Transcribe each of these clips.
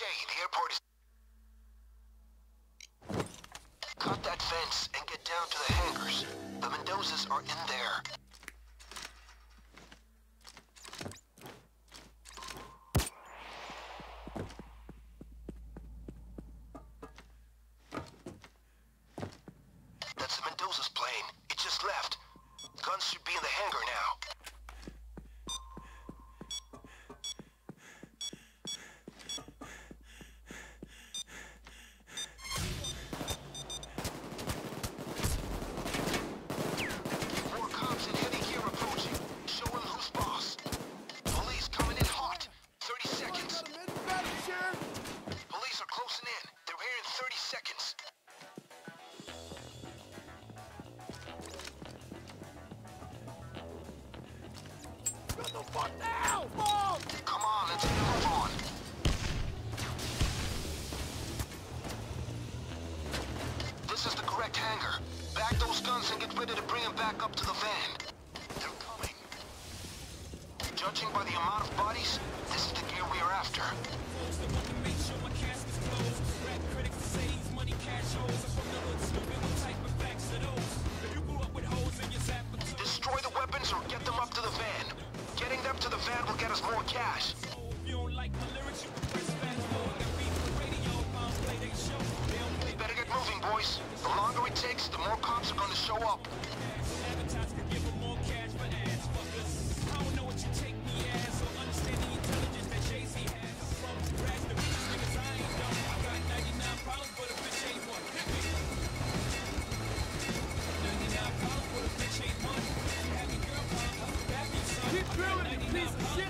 the airport is... Cut that fence and get down to the hangars. The Mendozas are in there. That's the Mendoza's plane. It just left. Guns should be in the hangar now. Come on, let's move on. This is the correct hangar. Back those guns and get ready to bring them back up to the van. They're coming. Judging by the amount of bodies, this is the gear we are after. Destroy the weapons or get them up to the van. Getting them to the van will get us more cash. Better get moving, boys. The longer it takes, the more cops are going to show up. Keep drilling, you piece of shit!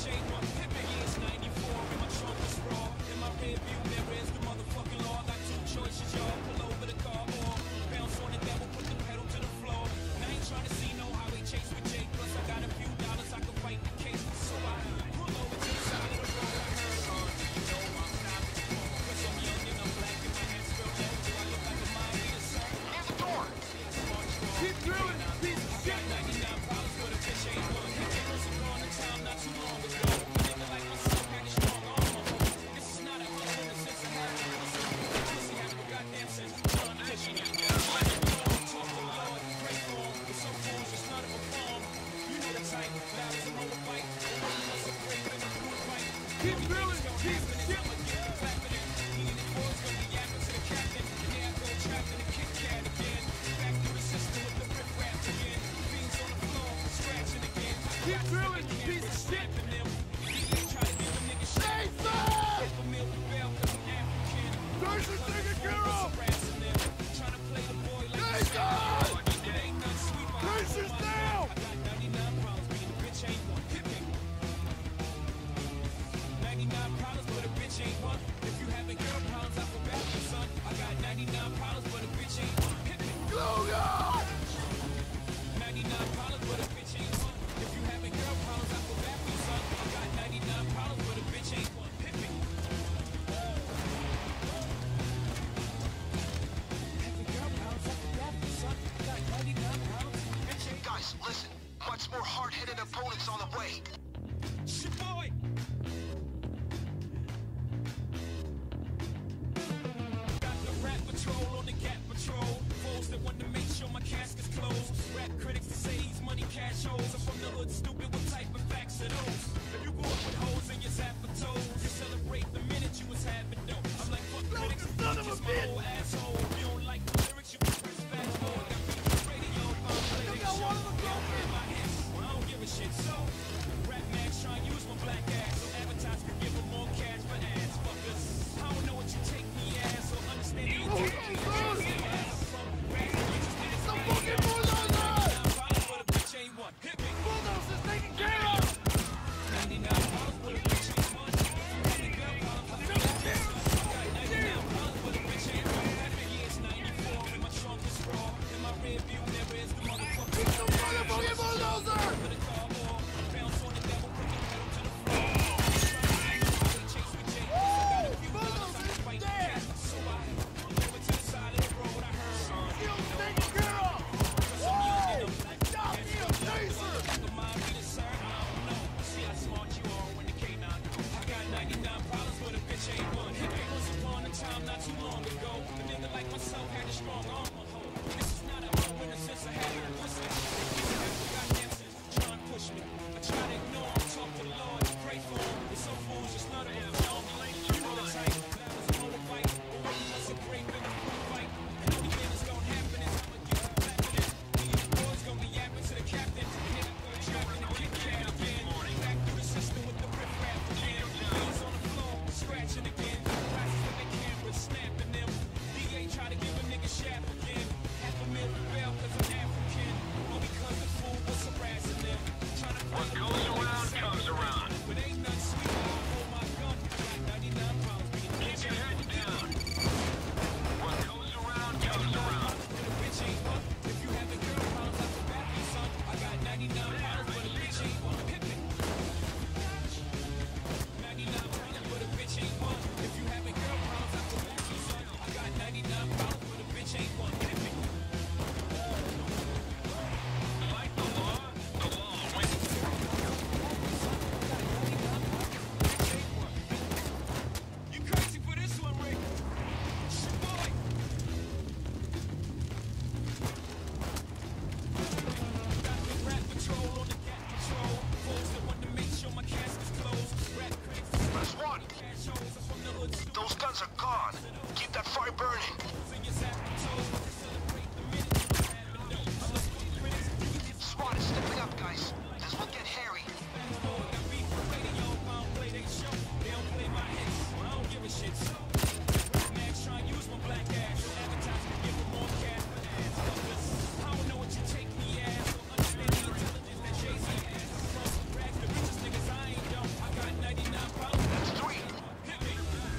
Keep drilling, you piece of shit! Keep drilling, you piece of shit! Keep drilling, you piece of shit! Jason! Taking care of! Jason! Jason's down! 99 problems, but a bitch ain't one. If you having girl problems, I feel bad for you, son. I got 99 problems, but a bitch ain't one. Hit me. Go, God! 99 problems, but a bitch ain't one. If you having girl problems, I feel bad for you, son. I got 99 problems, but a bitch ain't one. Hit me. Having girl problems, I feel bad for you, son. I got 99 problems, bitch ain't one. Guys, listen. Much more hard-headed opponents on the way. Shit, boy! On the Gap Patrol, foes that want to make sure my casket's closed. Rap critics that say these money cash holes. I'm from the hood, stupid, what type of facts are those? If you grew up with hoes in your zapper toes, you celebrate the minute you was having dope. I'm like, fuck critics, son of a bitch, whole asshole. If you don't like the lyrics, you can press fast forward. Got me on radio, if I'm playing the show. In my hits, well, I don't give a shit, so rap mags try and use my black ass, so advertise could give them more cash for ads, fuckers. I don't know what you take me as, so understand the intent. Bulldozer's taken care of! 99 pounds, but a bitch ain't one. Girl problems, I got 99 pounds, but a bitch ain't one. Every year's 94, in my trunk is raw. In my rear view mirror is the motherfucker. He's the motherfucking bulldozer! For the car wall, bounce on the devil, put the pedal to the floor. Chase with Jake, I got a few dollars, I can myself had a strong armor hold. This is not a home in the sense of having a pussy. They have the goddamn sense, try and push me. I try to ignore him, talk to the Lord, pray for him. It's so fools, just none of them film. You know the type, that was a motor fight. But when you must have great been a food fight. And only thing that's gonna happen is I'ma get you clapping it. Me and the boys gonna be yapping to the captain. And then I'm gonna trap in the Kit Kat again. Back through the system with the rip rap again. Hands on the floor, scratching again. Glasses with the camera, snapping them. DA try to give a nigga shaft again. Half a mil for bail cause I'm African. Or because the fool was harassing them. Trying to What goes around comes around. but ain't nothing sweet, I'll hold my gun. I got 99 problems being a bitch. Keep your head down. What goes around comes around. But a bitch ain't one. If you having girl problems, I can back you, son. I got 99 problems, but a bitch ain't one. Hit me. 99 problems, but a bitch ain't one. If you having girl problems, I can back you, son. I got 99 problems, but a bitch ain't one. Hit me. Fight the law wins. You crazy for this one, Rick? Shit, boy. Got the rat patrol on the cat patrol. Foes that want to make sure my casket's closed. Rat critics, Press 1. cash holes. I'm from the hood, stupid. Those guns are gone. Keep that fire burning. Fingers at the toes. Celebrate the minute you have a note. I'm the sweet critics. You can get SWAT is stepping up, guys. This will get hairy. got beef with radio. I don't play they show. They don't play my hits. I don't give a shit. So, Max try and use my black ass. Advertising to give them more cash for ads. Fuckers, I don't know what you take me as. Don't understand the intelligence that Jay-Z has. Plus, rags the richest niggas. I ain't dumb. I got 99 problems. That's 3. Hit me.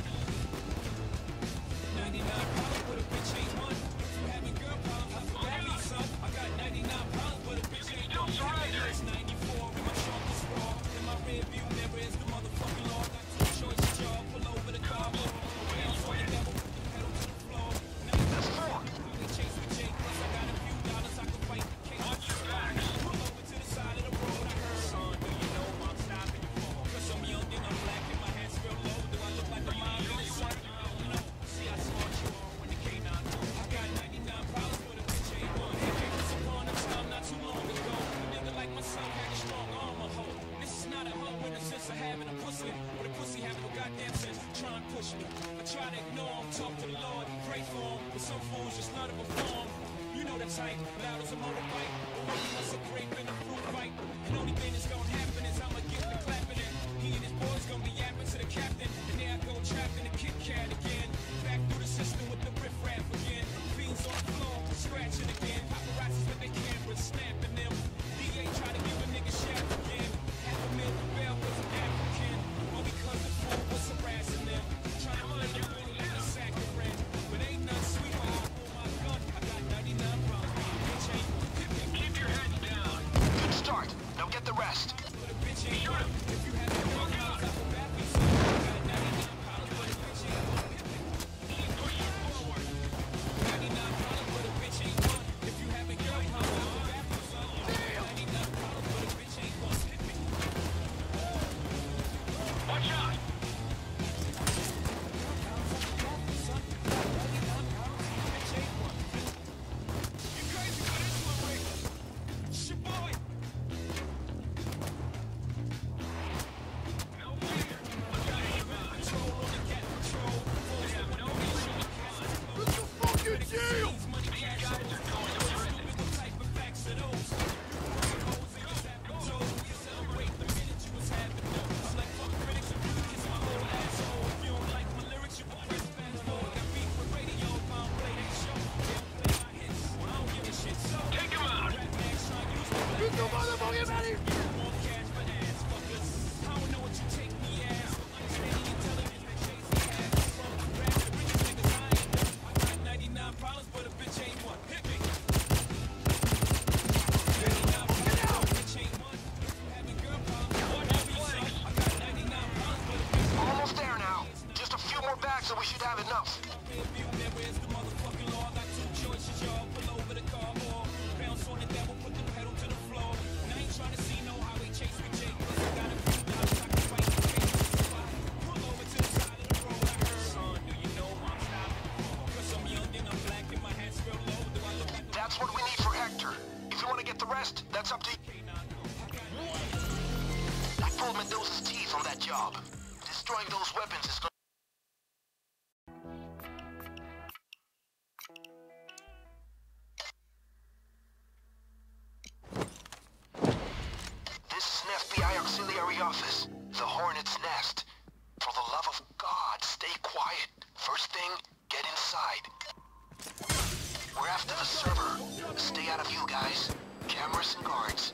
99 problems, but a bitch ain't one. If you having girl problems, I feel bad for you, son. I got 99 problems, but a bitch ain't one. It's 94 with my sharpest raw. In my rear view mirror is the motherfucking law. Got two choices, y'all. Pull over the car, blow around for the devil, pedal to the floor. That's 4. They chase with Jake, plus I got a few dollars I can fight the case. Watch your backs. Pull over to the side of the road, I heard. Son, do you know I'm stopping you for? Cause I'm young and I'm black and my hands real low. Do I look like a mom in the sun? I don't know. See how smart you are when the K9 goes. I got 99 problems, but a bitch ain't one. It came once upon a time not too long ago. A nigga like myself had a strong armor hold. This is not a hoe in the sense of having a pussy, but a pussy having no goddamn sense. Try and push me. I try to ignore him, talk to the Lord, pray for him. But some fools just none of them form. You know the type, loud as a motorbike. But when you must have great in a fruit fight. And only thing that's gonna happen is I'ma get the clapping it. He and his boys gonna be yapping to the captain. And there I go trapped in the Kit Kat again. Back through the system with the riff rap again. Fiends on the floor, scratching again. Paparazzis with their cameras, snapping them. DA try to give a nigga shaft again. Half a mil for bail cause I'm African. Or because the fool was harassing them. Trying to play the fool like a saccharine. But ain't nothing sweet, I'll pull my gun. I got 99 problems, bitch ain't. Hit me. Keep your head down. Good start. Now get the rest. But a bitch ain't one. If you have no problems, I can back you, son. I got 99 problems, but a bitch ain't one. Hit me. Keep pushing forward. 99 problems, but a bitch ain't one. If you having girl problems, I can back you, son. I got 99 problems, but a bitch ain't one. Hit me. Watch out. You crazy for this one, Rick? Shit, boy. No fear. Control on the cat patrol. Force that want to make sure my casket's closed. Put your fucking jail! Money, cash, Guys are going to prison. what type of facts are those? You hoes in your zap and toes. You celebrate the minute you was having no. I'm like, fuck critics, you kiss my whole asshole. If you don't like my lyrics, you can press fast forward. Got beef with radio, if I don't play that show. They don't play my hits, I don't give a shit. So, Take him out. rap mags try and use my black Get the ass. motherfucking money! Give more cash for ass fuckers. I don't know what you take me as. Don't understand the intelligence that Jay-Z has. From rap to the richest niggas, I ain't dumb. I got 99 problems, but a bitch on that job. Destroying those weapons is going. This is an FBI auxiliary office. The Hornet's Nest. For the love of God, stay quiet. First thing, get inside. We're after the server. Stay out of view, guys. Cameras and guards.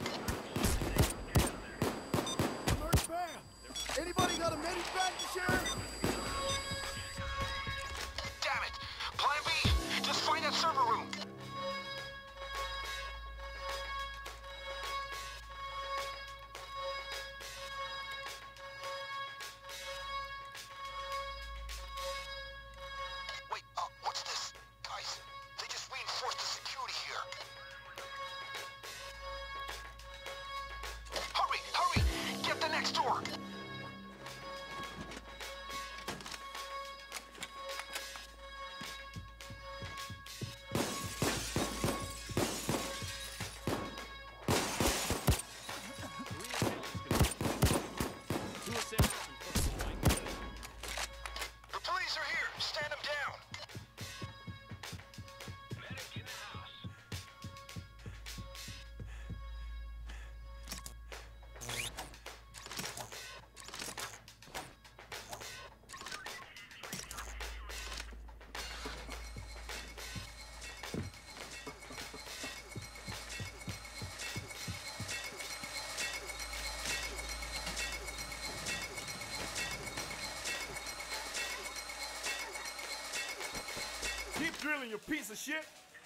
Alert, bam! Anybody got a medivac to share? Damn it! Plan B! Just find that server room! Wait, what's this? Guys, they just reinforced the security here. Hurry! Hurry! Get the next door! The police are here! Stand them down! Medic in the house. Keep drilling, you piece of shit!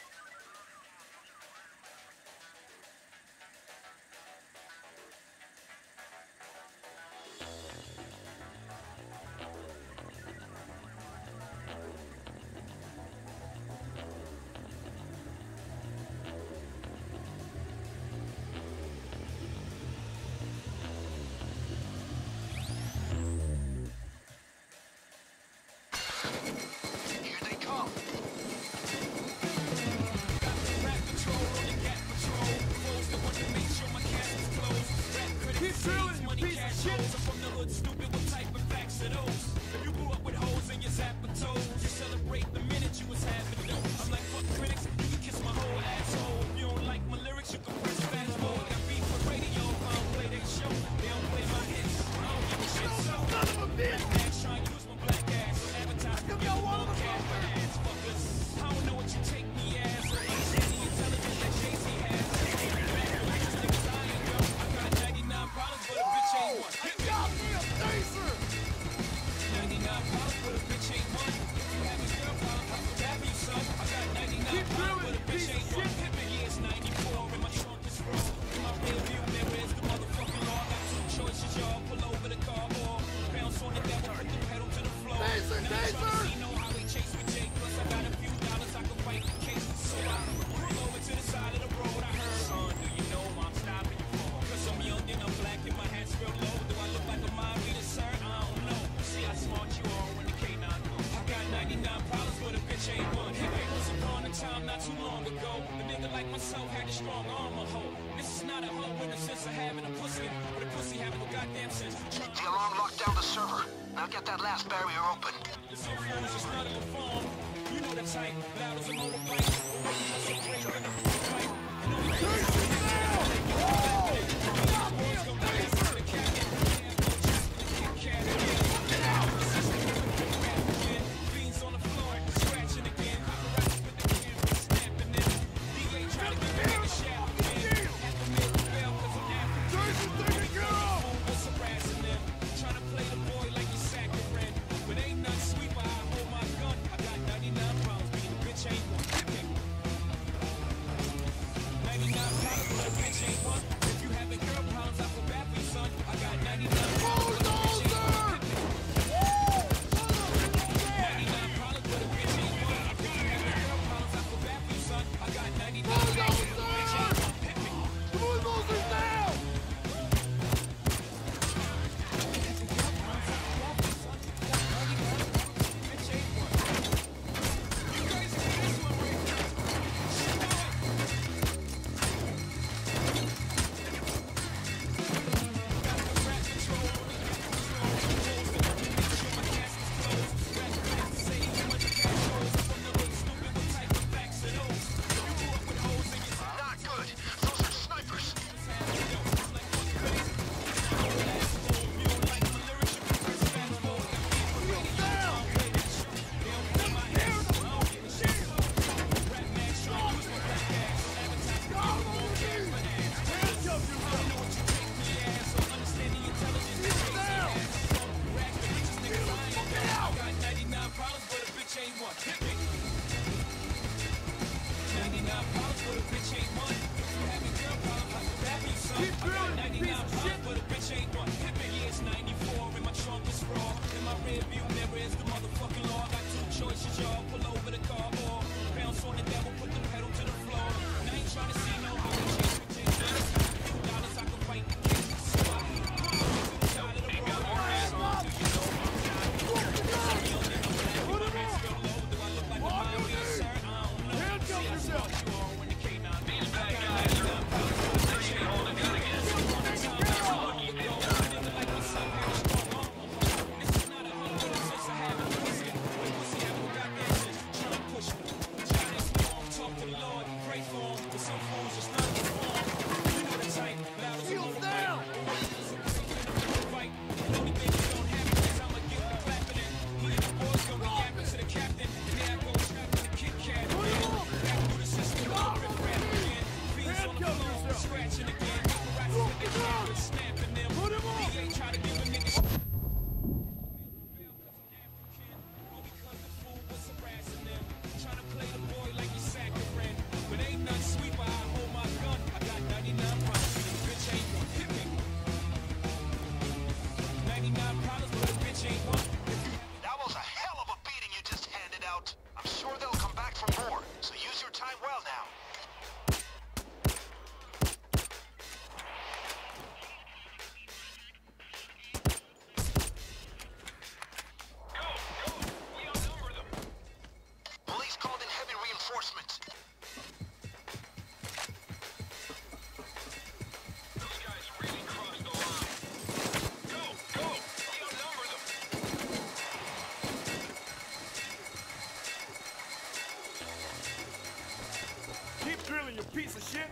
Here they come! Keep drilling, you piece of shit! From the hood, stupid, what type of facts are those? If you grew up with hoes in your zapper toes, you celebrate the minute you was having dope. I'm like, fuck critics, you can kiss my whole asshole. If you don't like my lyrics, you can press fast forward. Got beef with radio, if I don't play their show. They don't play my hits, I don't give a shit. So, Son of a bitch! ass trying to use my black ass to advertise You got one of the cat ass fuckers. I don't know what you take me as, or any intelligence that Jay-Z has. These niggas I ain't go. I got 99 problems, but a bitch ain't one. Hey, got me a taser! 99 problems, but a bitch ain't one. If you have a girl problem, I can have you some. I got 99 Keep problems, but a drilling, bitch piece of ain't one. shit. Hit me, yeah, it's 94, and my trunk is roll. In my rear view mirror is the motherfucking law. Got two choices, y'all. Pull over the car or bounce on the devil, put the pedal to the floor. Taser, Now I'm trying to taser! see no highway chase with Jake. Plus I got a few dollars I can fight the case. So I pull over to the side of the road. I heard, son, do you know I'm stopping you for? Cause I'm young and I'm black and my hat's real low. Do I look like a mind reader, sir? I don't know. See how smart you are when the K9 goes. I got 99 problems, but a bitch ain't one. It was upon a time not too long ago. A nigga like myself had a strong arm, a hoe. This is not a hoe in the sense of having a pussy, but a pussy having no goddamn sense. The alarm locked down the server. Now get that last barrier open. The cell phone is just not a phone. You know the type, loud as a motorbike. That's a great in a fight. And only Got me a taser! Beans on the floor, scratching again. Paparazzi with the camera snapping it. DA trying to get me the shaft again. At the middle bell, cause I'm African. Taser, take it, get off! What's harassing them? Trying to play the boy like you're saccharine. But ain't nothing sweet while I hold my gun. I got 99 problems, being a bitch ain't one. 99 problems, but a bitch ain't one. If you having girl problems, I feel bad for you, son. rear view mirror is the motherfucking law. I got two choices, y'all. Pull over the car or bounce on the devil, put the pedal to the floor. And I ain't trying to see no how we chase with $2 I can fight the case. So I to the side of the road. You piece of shit!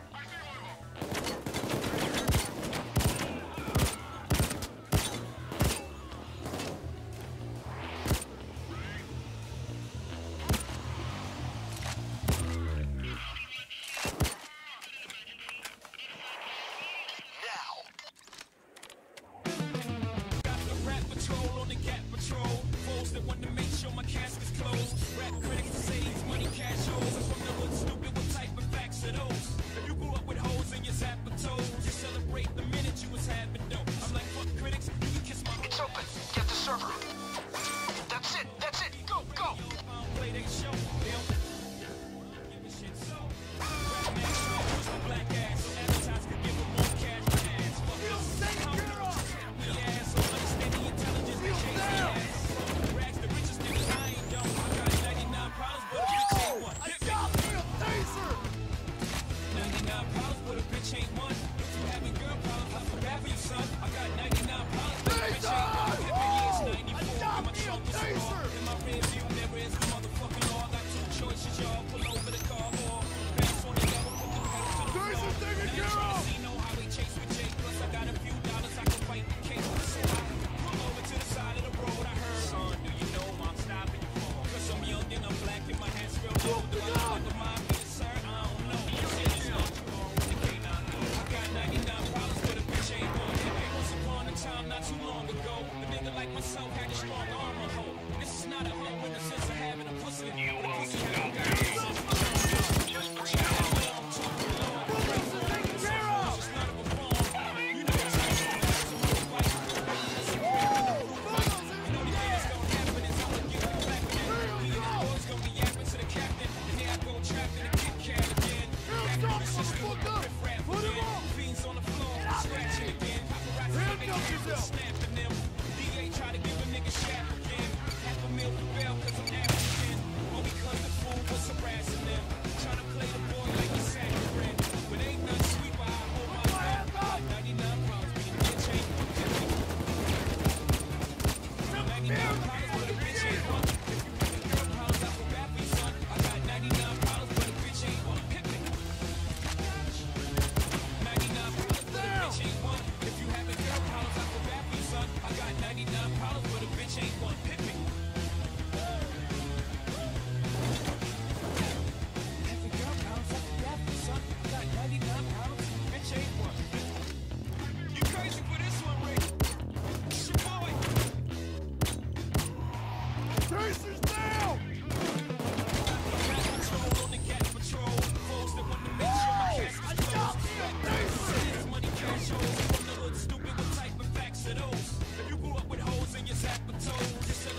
If you grew up with holes in your zap toes,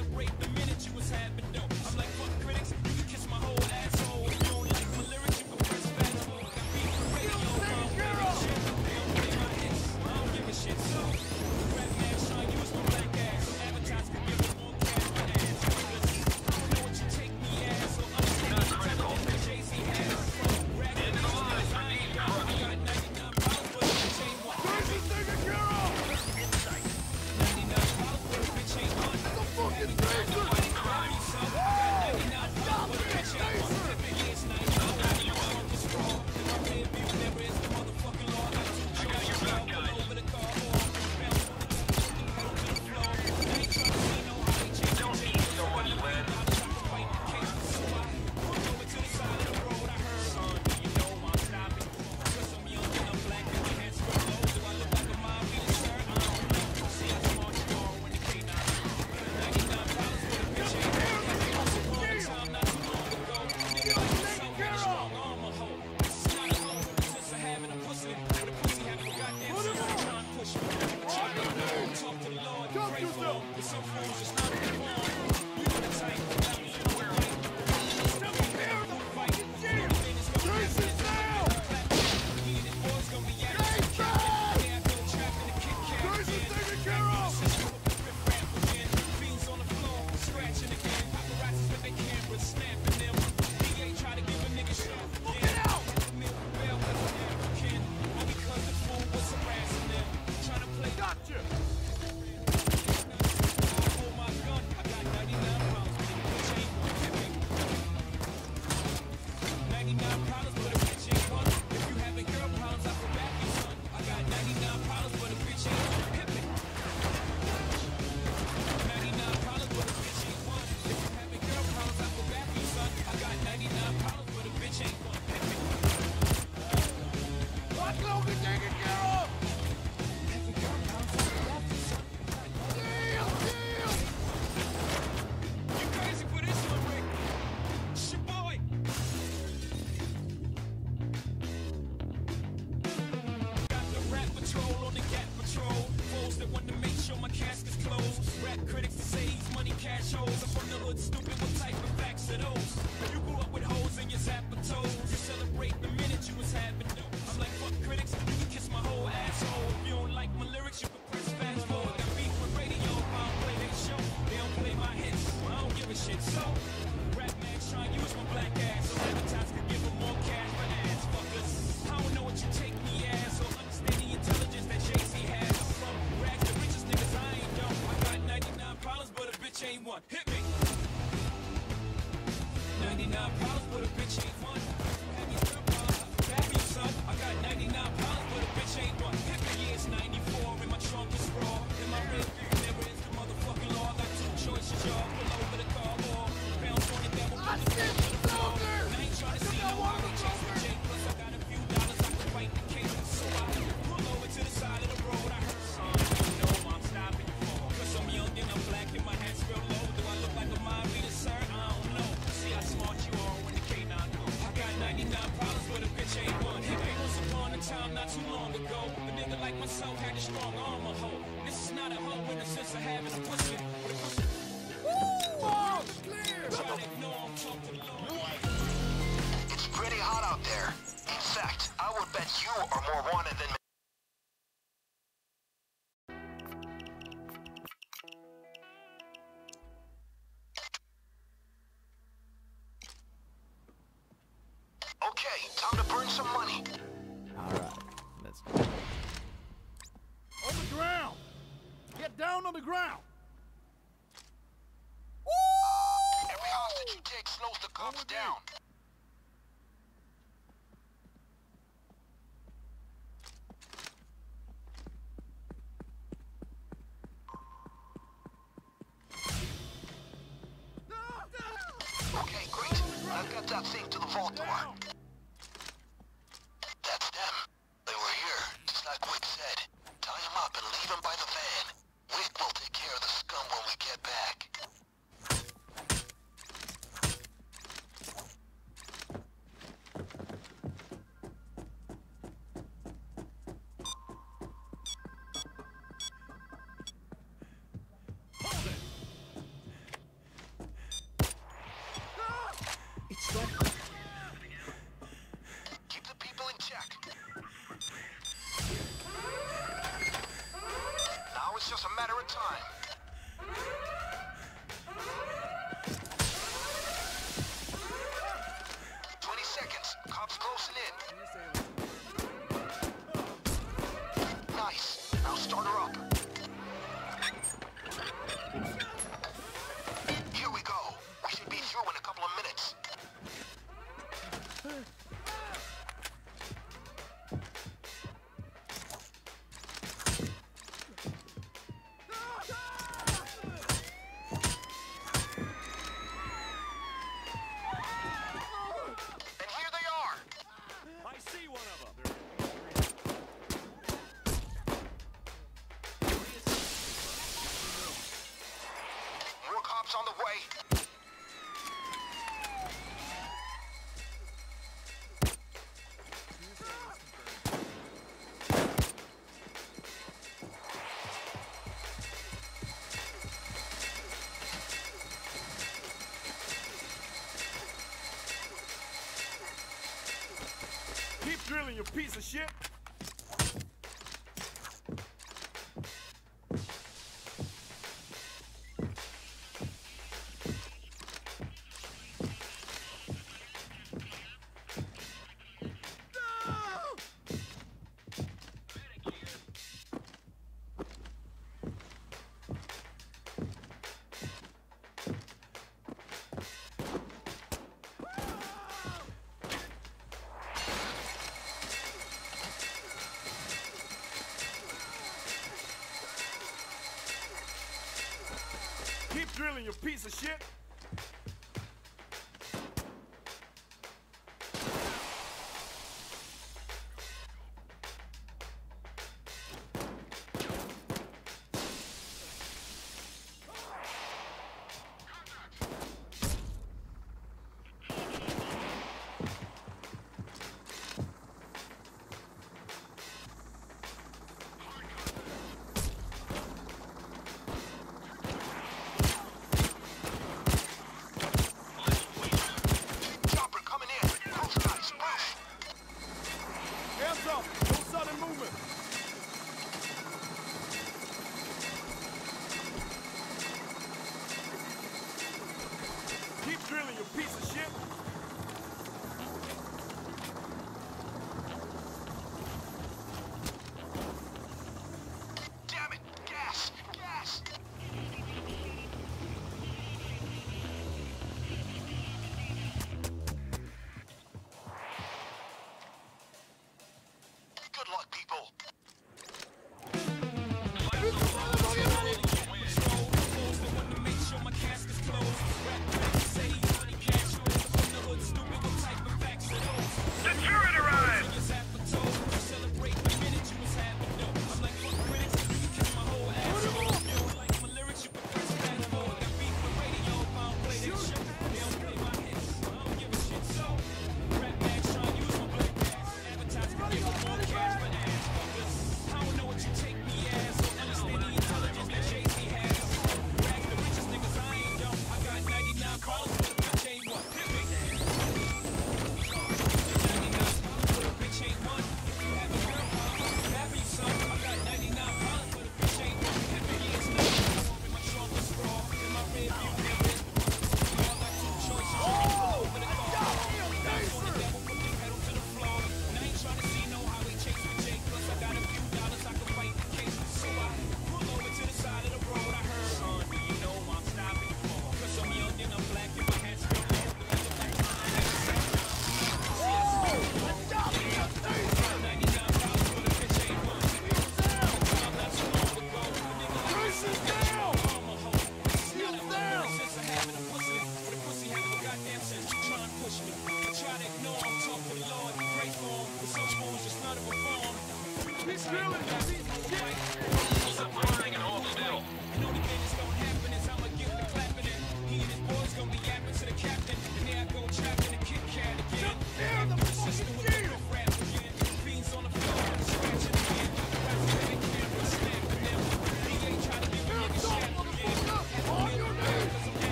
yourself! With some fools just not conform. You know the type, without me, you know the right. Step up here! Fight. 30 minutes gonna be Jason, down! boys gonna be at Jason! yeah, I go trapped in a Kit Kat. Jason, taken care of! Fiends on the floor, scratching again. Paparazzis with their cameras, snapping them. DA try to give a nigga shit. Look it out! Well, cause I'm African. All because the fool was harassing them. Trying to play Gotcha! hold my gun. I got 99 pounds, bitch ain't one hit me. 99 problems, but a bitch ain't one. If you having girl problems, I go back you, son. I got 99 problems, but a bitch ain't one hit me. 99 problems, but a bitch ain't one. If you having girl problems, I go back you, son. I got 99 problems, but a bitch ain't one hit me. Watch Logan taken care of! Having girl problems, I go back you, son. Deal! Deal! You crazy for this one, Rick? It's your boy. Got the rap patrol on the Gap patrol. Foes that want to make sure my casket's closed. Rap critics that say he's money cash holes. I'm from the hood, stupid. What type of facts are those? You grew up with holes in your zapper toes. You celebrate the minute you was having dope. I'm like, fuck critics, you can kiss my whole asshole. If you don't like my lyrics, you can press fast forward. Got beef with radio, I don't play their show. They don't play my hits, I don't give a shit. So, rap man trying to use my black ass. So advertisers could give them more cash for ads, fuckers. I don't know what you take me as, or understand the intelligence that Jay-Z has. I'm from rags to riches, niggas, I ain't dumb. I got 99 problems, but a bitch ain't one. Hit me! 99 problems, but a bitch ain't one. Have you still problems? Grab me, son. I got 99 problems, but a bitch ain't one. Hit me, yeah, it's 94, and my trunk is raw. In my rear view mirror is the motherfucking law. I got two choices, y'all. Pull over the car, or bounce on the devil. I said Logan! I ain't trying to see no Harley chasing Jake. Plus, I got a few dollars I can fight the case. So I pull over to the side of the road. I heard son, you know I'm stopping you for. Cause I'm young and I'm black and my hat's real low. Do I look like a mind reader, sir? I don't know. See how smart you are when the K9 comes. I got 99 problems, but a bitch ain't one. Hit me once upon a time not too long ago. A nigga like myself had a strong arm, a hoe. This is not a hoe in the sense of having a pussy. But a pussy. Oh, clear! Try to ignore him, talk to Lord. It's pretty hot out there. In fact, I would bet you are more wanted than me. Okay, time to burn some money. Alright, let's go. On the ground! Get down on the ground! Every hostage you take slows the cops down. Okay, great. I've got that thing to the vault door. Down! That's them. They were here, just like Wick said. Tie him up and leave him by the van. Wick will take care of the scum when we get back. Hold it! It's not. Keep the people in check. Now it's just a matter of time. Seconds. Cops closing in. Nice. Now start her up. Here we go. We should be through in a couple of minutes. And here they are. I see one of them! More cops on the way. drilling, you piece of shit. Keep drilling, you piece of shit.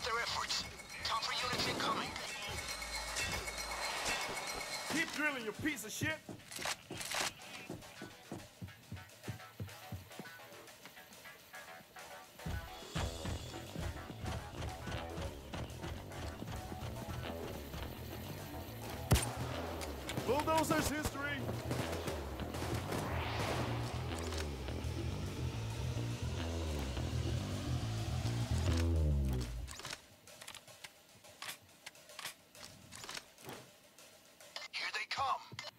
their efforts. Tougher units incoming. Keep drilling, you piece of shit! Bulldozer's history! Here they come.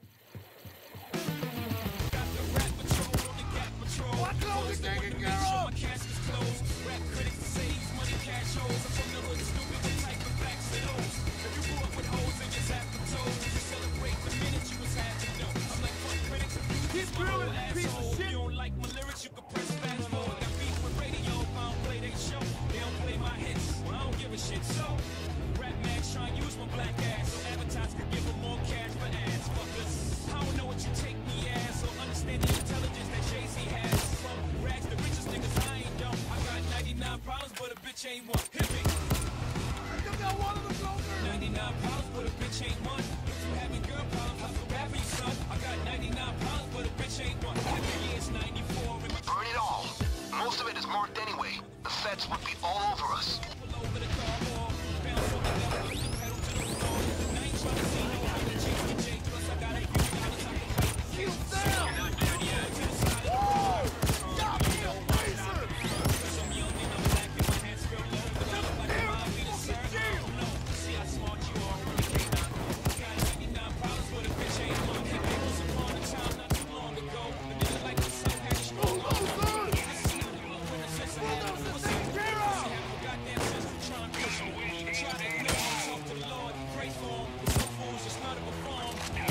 Got the rap patrol on the gap patrol. What closing Force the taking one to care make sure of? my cask is closed. Rap critics to say these money cash holes. I'm from the hood, stupid, what type of facts are those? If you grew up with hoes in your zap and toes, you celebrate the minute you was had to know. I'm like, fuck critics, you Keep my drilling, whole piece of asshole. shit. You don't like my lyrics, you can press fast forward. Got beef with radio, if I don't play they show. They don't play my hits, well, I don't give a shit. So, rap mags try and use my black ass so advertisers could give them more cash for ads. Fuckers, I don't know what you take me as, so understand the intelligence that Jay-Z has. From rags, the richest niggas, I ain't dumb. I got 99 problems, but a bitch ain't one. Hit me. You got one of the closers! 99 problems, but a bitch ain't one. If you having girl problems, I feel bad for you, son. I got 99 problems, but a bitch ain't one. Every year's 94 in my Burn it all. Most of it is marked anyway. The feds would be all over us. pull over the car wall. Bounce on the level, the pedal to the floor. I ain't tryna see no other chase the J. Plus I got $8 I can fight the You kids. down! Not dirty, to the side of the road. Stop you, laser! Cause I'm young and I'm black and my hands feel low. But I look like a mob leader, sir. I don't know. See how smart you are from the K9. Got 99 problems, but a bitch ain't one. Hit me once upon a time, not too long ago. The nigga like the sun had strong. Bulldozer! This is not the look when the sense I had. Bulldozer, take care of! See how goddamn sense to try and push me. Try to ignore him, talk to the Lord, pray for him. But some fools just not to perform.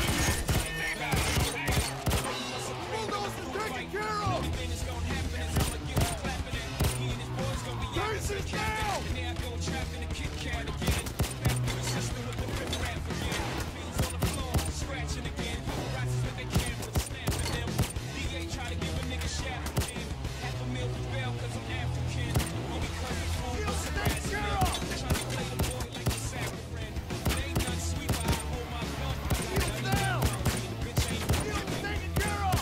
Bulldozer, taken care of! Everything that's gonna happen is I'ma get him clapping it. He and his boys gonna be yapping Brace to the it captain. down! And there I go trapping a Kit Kat again. Back to the system with the rip rap again. Beans on the floor, scratching again. Rappers with their cameras, snapping them. DA try to give a nigga shaft again. Half a meal for bail cause I'm African. Or because the phone You was take harassing care them. of! Trying to play the boy like a saccharine. It ain't nothing sweet, but I hold my gun. I You got 99 down! problems, but a bitch ain't one. You taken care of!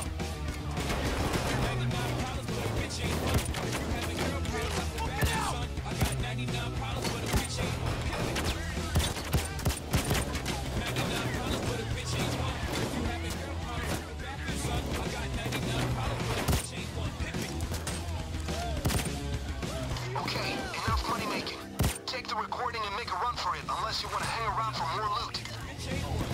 99 problems, but a bitch ain't one. If you having girl problems, I feel bad, son. I got 99 problems, but a bitch ain't one. Hit me. 99 problems, but a bitch ain't one. If you having girl problems, I feel bad for you, son. I got 99 problems, but a bitch ain't one. Hit me. Okay, enough money making. Take the recording and make a run for it, unless you want to hang around for more loot. Bitch ain't one.